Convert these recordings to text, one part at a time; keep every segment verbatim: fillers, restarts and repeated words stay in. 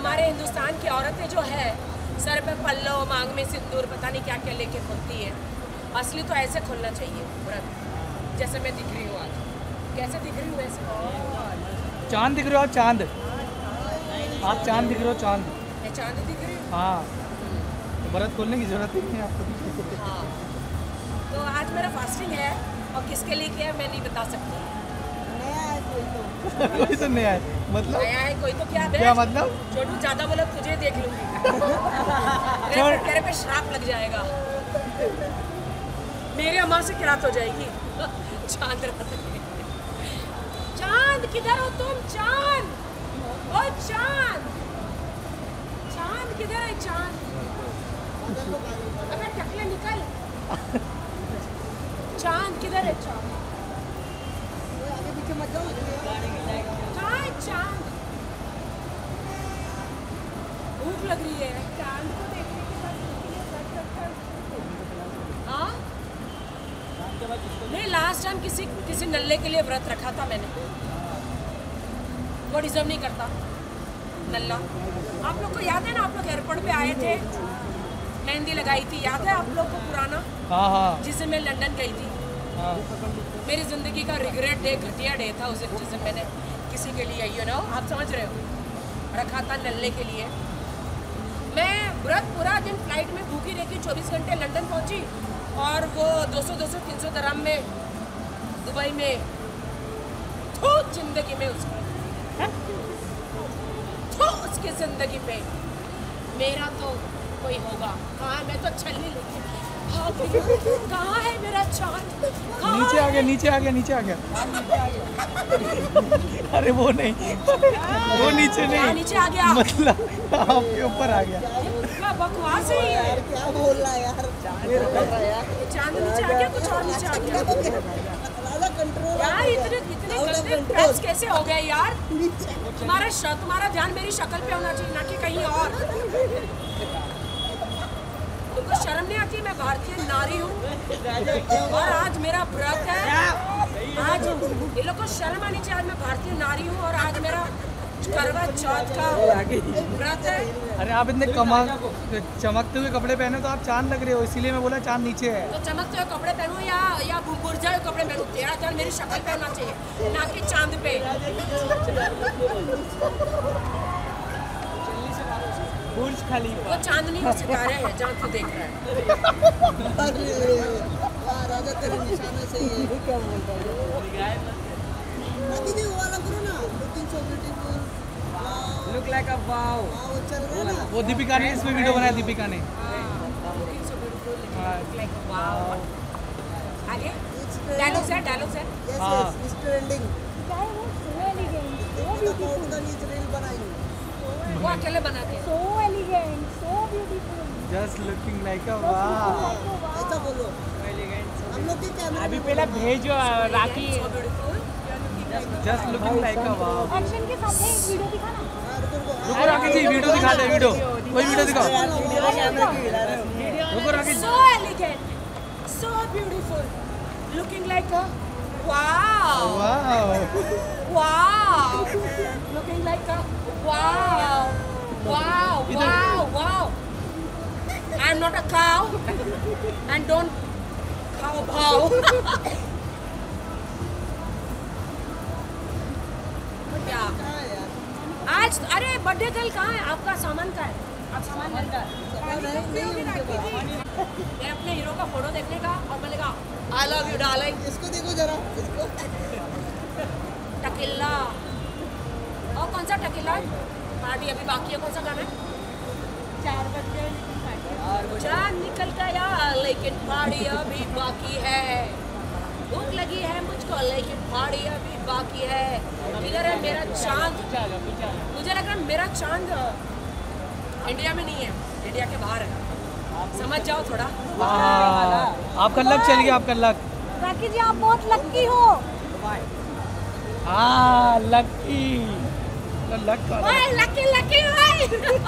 हमारे हिंदुस्तान की औरतें जो है सर पे पल्लो, मांग में सिंदूर, पता नहीं क्या क्या लेके खुलती है। असली तो ऐसे खुलना चाहिए व्रत, जैसे मैं दिख रही हूँ आज। कैसे दिख रही हूँ वैसे? चांद दिख रहे हो आप, चांद। आप चांद दिख रहे हो, चांद। मैं चांद दिख रही हूँ। हाँ, तो व्रत खोलने की जरूरत ही नहीं है आपको। हाँ, तो आज मेरा फास्टिंग है और किसके लिए किया है मैं नहीं बता सकती। नया है कोई तो कोई तो नया है, मतलब नया है कोई तो क्या है? क्या मतलब? छोटू ज्यादा बोला तुझे देख लूंगी। तेरे पे- तेरे पे श्राप लग जाएगा, मेरी अम्मा से किरात हो जाएगी। चांद रात में। चांद किधर हो तुम? चांद, ओ चांद, चांद किधर है? चांद, अबे टकले निकल। चांद किधर है? चांद आगे पीछे मत जाओ। कहाँ है चांद? भूख लग रही है चांद को देखने के बाद। हाँ, नहीं, लास्ट टाइम किसी किसी नल्ले के लिए व्रत रखा था मैंने, वो डिजर्व नहीं करता नल्ला। आप लोग को याद है ना, आप लोग एयरपोर्ट पे आए थे, मेहंदी लगाई थी, याद है आप लोग को पुराना? हाँ हाँ जिससे मैं लंदन गई थी। हाँ। मेरी ज़िंदगी का रिग्रेट डे, घटिया डे था उस दिन, जिस दिन मैंने किसी के लिए, यू नो, आप समझ रहे हो, रखा था नल्ले के लिए। मैं व्रत पूरा दिन फ्लाइट में भूखी रही, चौबीस घंटे लंदन पहुंची, और वो दो सौ दो सौ तीन सौ दरहम में दुबई में थू जिंदगी में उसकी थू उसकी ज़िंदगी पे मेरा तो कोई होगा। कहाँ? मैं तो छलनी लेके कहाँ है मेरा चांद? नीचे आ गया, नीचे आ गया, नीचे आ गया। अरे वो नहीं, वो नीचे नहीं, नीचे आ गया, मतलब आपके ऊपर आ गया। क्या बकवास है ये? क्या बोल रहा है यार? चांद नीचे आ गया, कुछ और नीचे आ गया। कंट्रोल यार इतने इतने गंदे टच कैसे हो गए यार? तुम्हारा श, तुम्हारा ध्यान मेरी शक्ल पे होना चाहिए, ना कि कहीं और। तुमको शर्म नहीं आती? मैं भारतीय नारी हूँ और आज मेरा व्रत है। आज ये लोग को शर्म आनी चाहिए, आज मैं भारतीय नारी हूँ और आज मेरा करवा चौथ का व्रत है। अरे आप इतने कमा चमकते हुए कपड़े पहने तो आप चांद लग रहे हो, इसीलिए मैं बोला चांद नीचे है। तो चमकते हुए कपड़े पहनूं या या बुरजा हुए कपड़े पहनूं? तेरा ध्यान मेरी शक्ल पे होना चाहिए, ना कि चांद पे। बुर्ज खलीफा। वो चांदनी के सितारे हैं जहाँ तू देख रहा है। अरे वाह, राजा तेरे निशाने से ही है। क्या बोल रहा है? दीदी वो वाला करो ना, looking so beautiful, look like a wow. वो चल रहा है ना। वो दीपिका ने इसमें वीडियो बनाया, दीपिका ने। Looking so beautiful, looking like wow. आगे डायलॉग्स है, डायलॉग्स है। Yes, हाँ। yes, it's trending. Guy was so elegant, so The beautiful, Portugal is reel बनाई। वो अकेले बनाते हैं। so elegant, so beautiful. Just looking like a So beautiful, वाह। like a wow. ऐसा बोलो। हम लोग के कैमरे अभी पहले भेजो Rakhi. So beautiful. Just looking like a वाह। Action के साथ एक वीडियो दिखाना। रुको राकेश जी, वीडियो दिखा दे, वीडियो कोई वीडियो दिखाओ। रुको Rakesh ji. So elegant, so beautiful, looking like a wow, वाह। wow, looking like a wow, wow, wow, wow. I'm not a cow and don't cow bow. क्या? आज अरे बर्थडे गर्ल कहाँ है? आपका सामान कहाँ है? आप सामान लेकर मैं अपने हीरो का फोटो देखने का और मैंने कहा आई लव यू डार्लिंग। इसको देखो जरा, इसको। टकिल्ला, और कौन सा टकिल्ला? पार्टी अभी बाकी है, कौन सा गाना है? चार बज गए लेकिन पार्टी। चांद निकल गया लेकिन पार्टी अभी बाकी है। भूख लगी है मुझको लेकिन पार्टी अभी बाकी है। इधर है मेरा चांद। मुझे लग रहा है मेरा चांद इंडिया में नहीं है, इंडिया के बाहर है। समझ जाओ थोड़ा। हाँ, आपका लक चल गया, आपका लक। राकेश जी आप बहुत लक्की हो। हाँ लकी, लक का ओए लकी लकी भाई।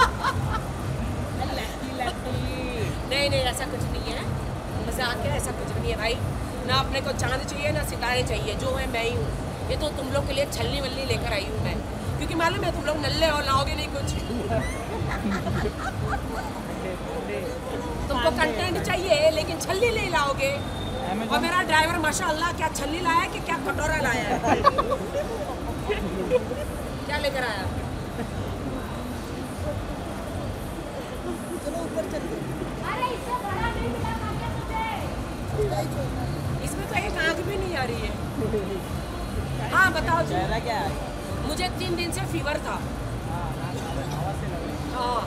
नहीं नहीं ऐसा कुछ नहीं है, मजाक है, ऐसा कुछ नहीं है भाई। ना अपने को चांद चाहिए ना सितारे चाहिए, जो है मैं ही हूँ। ये तो तुम लोग के लिए छलनी वल्ली लेकर आई हूँ मैं, क्योंकि मालूम है तुम लोग नल्ले और लाओगे नहीं कुछ। तुमको कंटेंट चाहिए लेकिन छल्ली ले लाओगे। और मेरा ड्राइवर माशाअल्लाह क्या छल्ली लाया है कि क्या कटोरा लाया है। क्या लेकर आया? चलो ऊपर चलते हैं। अरे इससे बड़ा नहीं मिला क्या तुझे? इसमें तो एक आँख भी नहीं आ रही है। हाँ बताओ जी। चेहरा क्या है? मुझे तीन दिन से फीवर था। हाँ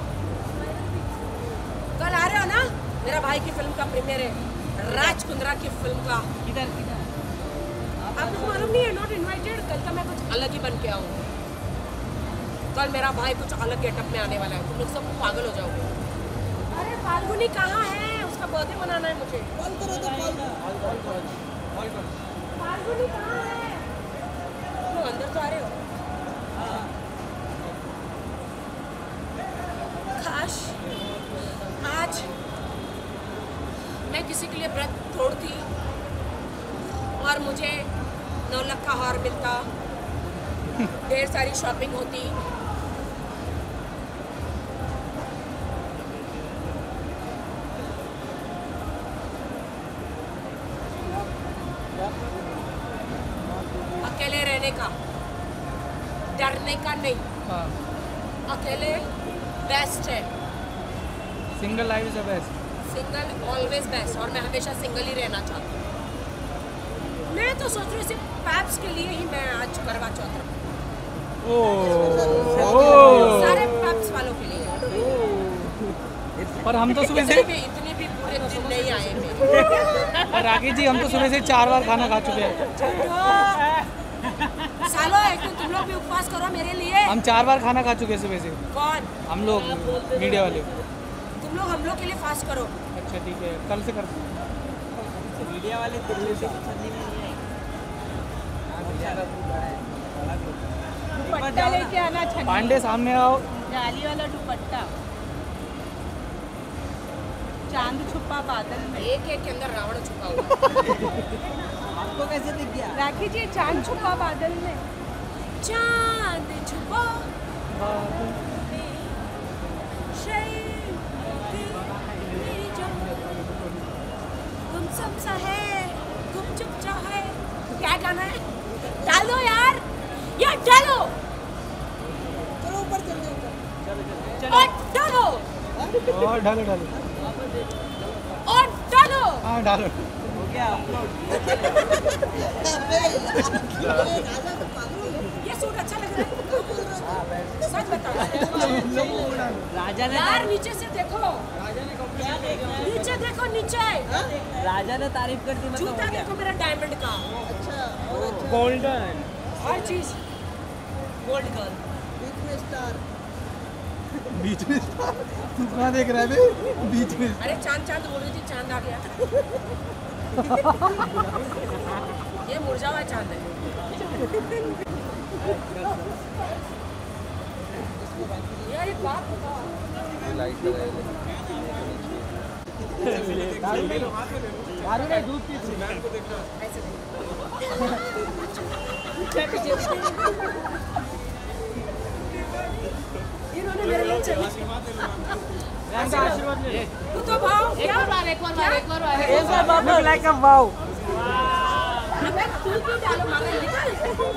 कल आ रहे हो ना? मेरा भाई की फिल्म का प्रीमियर है, राज कुंद्रा की फिल्म का। किधर किधर? आपको मालूम नहीं है? Not invited. कल का मैं कुछ अलग ही बन के आऊँ। कल मेरा भाई कुछ अलग गेटअप में आने वाला है, तुम लोग सब पागल हो जाओगे। अरे फाल्गुनी कहाँ है? उसका बर्थडे मनाना है मुझे। कॉल करो तो कॉल फाल्गुनी कहाँ है? तुम अंदर तो आ रहे हो? काश आज मैं किसी के लिए व्रत तोड़ती और मुझे नौ लाख का हार मिलता, ढेर सारी शॉपिंग होती। अकेले रहने का, डरने का नहीं। हाँ अकेले बेस्ट है। Single life is the best. Single always best. और मैं हमेशा सिंगल ही रहना चाहती हूँ। मैं तो सोच रही हूँ सिर्फ पैप्स के लिए ही मैं आज करवा चौथ रखूँ। सारे पैप्स वालों के लिए। पर हम तो सुबह से इतने भी इतने भी पूरे दिन नहीं आए मेरे। और राकेश जी हम तो सुबह से चार बार खाना खा चुके हैं। सालो एक दिन तुम लोग भी उपवास करो मेरे लिए। हम चार बार खाना खा चुके हैं सुबह से। कौन? हम लोग मीडिया वाले। तुम लोग हम लोग के लिए फास्ट करो। अच्छा ठीक है, कल से करते हैं। मीडिया वाले दिल्ली से छल्ली में नहीं दुपट्टा लेके आना छल्ली। पांडे सामने आओ। जाली वाला दुपट्टा। चांद छुपा बादल में। एक एक के अंदर रावण छुपा हुआ। आपको कैसे दिख गया? राखी जी चांद छुपा बादल में। चांद छुपा तुम सब सा है, तुम चुप चाहे। क्या गाना है? डालो यार, यार डालो। चलो ऊपर चलते हैं। और डालो और डालो डालो। और डालो। हाँ डालो। हो गया अपलोड। ये सूट अच्छा लग रहा है। सच बताओ राजा ने यार, नीचे से देखो। नीचे देखो, नीचे राजा ने तारीफ कर दी, मतलब जूता हो गया। देखो मेरा डायमंड का। अच्छा और अच्छा गोल्डन। हर चीज गोल्ड गर्ल। बीच में स्टार। बीच में तू कहाँ देख रहा है बे? बीच में। अरे चांद चांद बोल रही थी, चांद आ गया। ये मुरझा हुआ चांद है। यार एक बात बताओ। दारू नहीं, दूध पी। ऐसे इन्होंने मेरे लिए चाहिए। आशीर्वाद ले। तू तो भाव क्या? एक बार एक बार एक बार एक बार बाबू लाइक अ वाओ। अबे तू क्यों डालो मांगे निकल।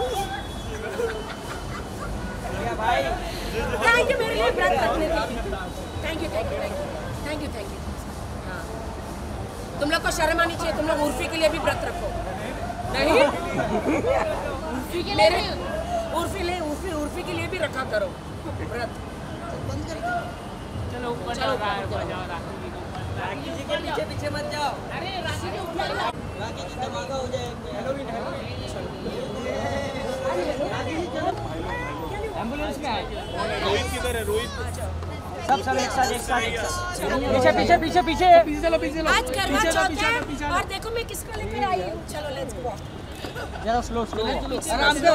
भाई थैंक यू मेरे लिए व्रत रखने के लिए। Thank you thank you thank you thank you thank you. हाँ तुम लोग को शर्म आनी चाहिए। तुम लोग उर्फी के लिए भी व्रत रखो। नहीं उर्फी के लिए उर्फी ले उर्फी उर्फी के लिए भी रखा करो व्रत। बंद कर दो। चलो ऊपर जाओ, ऊपर जाओ। राखी जी के पीछे पीछे मत जाओ। अरे राखी के ऊपर जाओ। राखी जी धमाका हो जाएगा। एम्बुलेंस में है। रोहित किधर है? रोहित सब सब एक साथ एक साथ एक साथ। पीछे पीछे पीछे पीछे पीछे चलो पीछे चलो। आज करवा पीछे लो, चौथ पीछे है लो, पीछे लो। और देखो मैं किसका लेकर आई हूँ। चलो लेट्स गो। जरा स्लो स्लो आराम से आराम से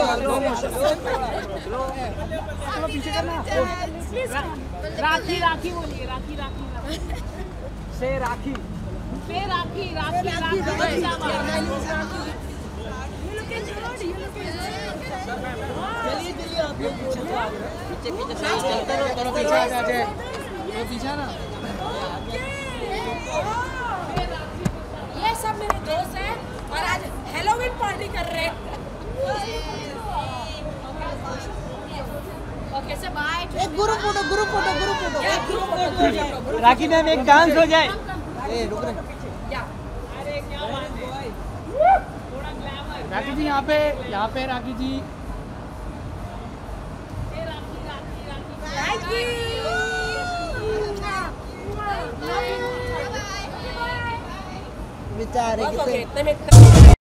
चलो पीछे करना। राखी राखी बोलिए राखी राखी राखी से राखी पे राखी राखी राखी चलिए चलिए आप लोग पीछे पीछे पीछे करो करो पीछे आ जाए ये पीछे ना ये सब मेरे दोस्त हैं और आज हेलोवीन पार्टी कर रहे हैं। ओके से बाय। एक group photo group photo group photo या ग्रुप फोटो राखी मैम एक डांस हो जाए। ए रुक रे या राखी जी यहाँ पे यहाँ पे राखी जी थैंक यू। बेचारे ओके कितने इतने में